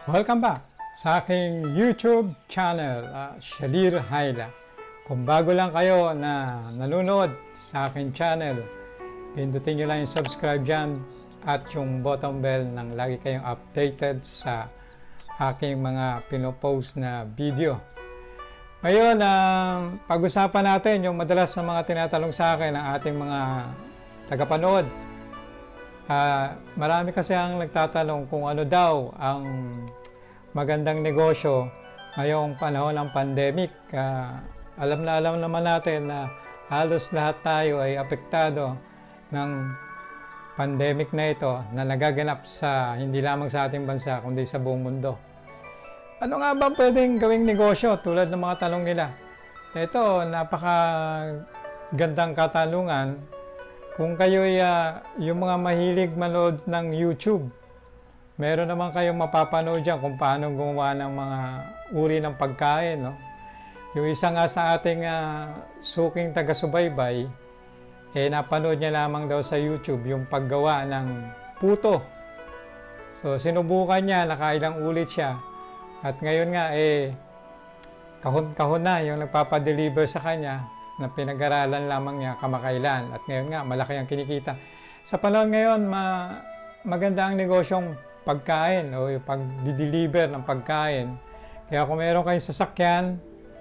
Welcome back sa aking YouTube channel, Shalir Hayla. Kung bago lang kayo na nanonood sa aking channel, pindutin nyo lang yung subscribe dyan at yung button bell nang lagi kayong updated sa aking mga pinopost na video. Ngayon, pag-usapan natin yung madalas na mga tinatanong sa akin ng ating mga tagapanood. Marami kasi ang nagtatanong kung ano daw ang magandang negosyo ngayong panahon ng pandemic. Alam naman natin na halos lahat tayo ay apektado ng pandemic na ito na nagaganap sa hindi lamang sa ating bansa kundi sa buong mundo. Ano nga ba pwedeng gawing negosyo tulad ng mga tanong nila? Ito, napakagandang katanungan. Kung kayo ay yung mga mahilig manood ng YouTube, meron naman kayong mapapanood dyan kung paano gumawa ng mga uri ng pagkain. No? Yung isa nga sa ating suking taga-subaybay, napanood niya lamang daw sa YouTube yung paggawa ng puto. So sinubukan niya, nakailang ulit siya. At ngayon nga, kahon-kahon na yung nagpapadeliver sa kanya na pinag-aralan lamang niya kamakailan. At ngayon nga, malaki ang kinikita. Sa panahon ngayon, maganda ang negosyong pagkain o yung pag-deliver ng pagkain. Kaya kung meron kayong sasakyan,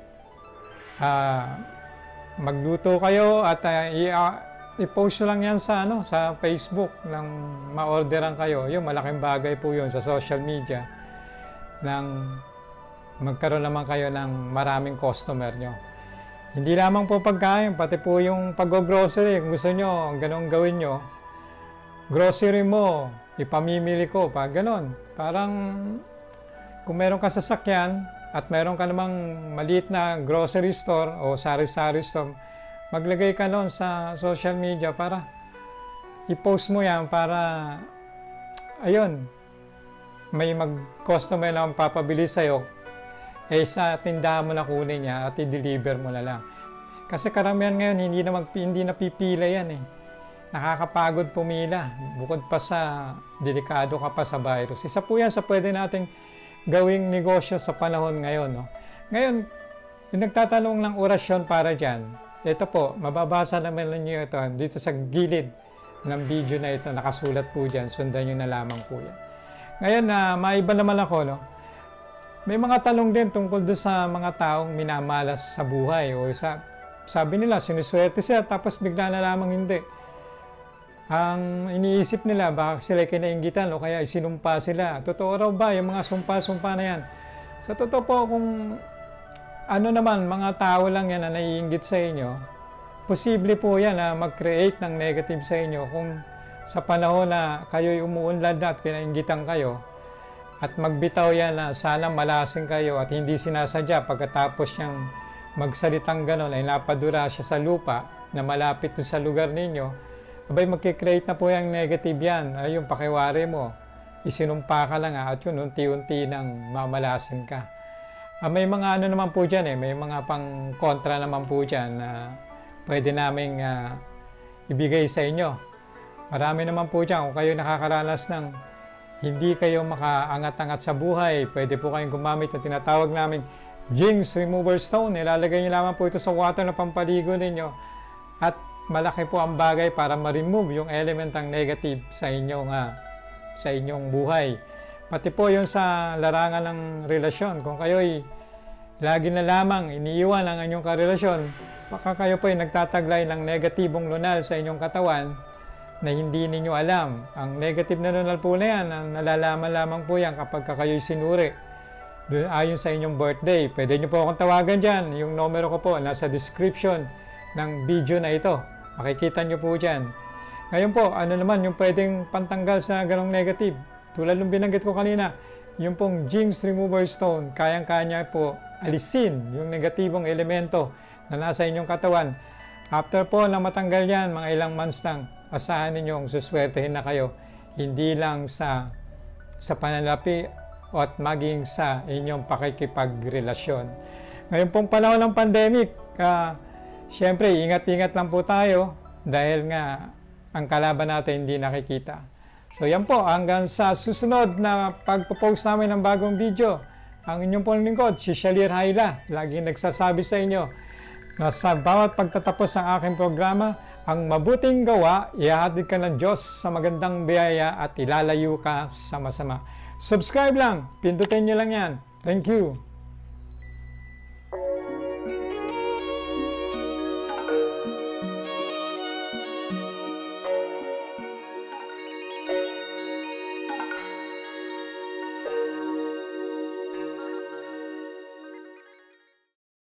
magluto kayo at i-post lang yan sa Facebook nang ma-orderan kayo. Yung malaking bagay po yun sa social media nang magkaroon naman kayo ng maraming customer nyo. Hindi lamang po pagkain, pati po yung pag-grocery. Kung gusto nyo, ganun gawin nyo. Grocery mo, ipamimili ko, ganon. Parang kung meron ka sasakyan at meron ka namang maliit na grocery store o sari-sari store, maglagay ka nun sa social media para i-post mo yan para, ayun, may mag-customer na papabili sa'yo, sa tindahan mo na kunin niya at i-deliver mo na lang. Kasi karamihan ngayon, hindi napipila yan Nakakapagod pumila. Bukod pa sa delikado ka pa sa virus. Isa po yan sa pwede nating gawing negosyo sa panahon ngayon. No? Ngayon, yung nagtatanong ng orasyon para dyan, ito po, mababasa naman ninyo ito dito sa gilid ng video na ito. Nakasulat po dyan. Sundan nyo na lamang po yan. Ngayon, maiba naman ako, no? May mga tanong din tungkol doon sa mga taong minamalas sa buhay o sabi nila sinuswerte sila tapos bigla na lamang hindi. Ang iniisip nila baka sila kinainggitan o kaya isinumpa sila. Totoo raw ba yung mga sumpa-sumpa na yan? Sa totoo po kung ano naman mga tao lang yan na naiinggit sa inyo, posible po yan na mag-create ng negative sa inyo kung sa panahon na kayo'y umuunlad na at kinainggitan kayo. At magbitaw yan na sana malasing kayo at hindi sinasadya pagkatapos niyang magsalitang ganon ay napadura siya sa lupa na malapit sa lugar ninyo, abay magkikreate na po yung negative yan. Ay yung pakiwari mo, isinumpa ka lang at yun unti-unti nang mamalasing ka. May mga ano naman po dyan may mga pang kontra naman po dyan na pwede naming ibigay sa inyo. Marami naman po dyan kung kayo nakakaranas ng hindi kayo makaangat-angat sa buhay, pwede po kayong gumamit ng tinatawag namin Jinx Remover Stone. Ilalagay nyo lamang po ito sa water na pampaligo ninyo at malaki po ang bagay para ma-remove yung elementang negative sa inyong buhay. Pati po yung sa larangan ng relasyon. Kung kayo'y lagi na lamang iniiwan ang inyong karelasyon, baka kayo po ay nagtataglay ng negatibong lunal sa inyong katawan na hindi ninyo alam. Ang negative na lunal po na yan, nalalaman lamang po yan kapag kayo'y sinuri. Ayon sa inyong birthday. Pwede nyo po akong tawagan dyan. Yung numero ko po nasa description ng video na ito. Makikita nyo po dyan. Ngayon po, ano naman yung pwedeng pantanggal sa ganong negative? Tulad ng binanggit ko kanina, yung pong Jinx Remover Stone, kayang-kanya po alisin yung negatibong elemento na nasa inyong katawan. After po na matanggal yan, mga ilang months lang, asahan ninyong suswertehin na kayo, hindi lang sa pananalapi at maging sa inyong pakikipagrelasyon. Ngayon pong panahon ng pandemic, syempre ingat-ingat lang po tayo dahil nga ang kalaban natin hindi nakikita. So yan po, hanggang sa susunod na pagpo-post namin ng bagong video. Ang inyong pong lingkod, si Shalir Haila, laging nagsasabi sa inyo na sa bawat pagtatapos ng aking programa, ang mabuting gawa, ihahatid ka ng Diyos sa magandang biyaya at ilalayo ka sa masama. Subscribe lang, pindutin nyo lang yan. Thank you.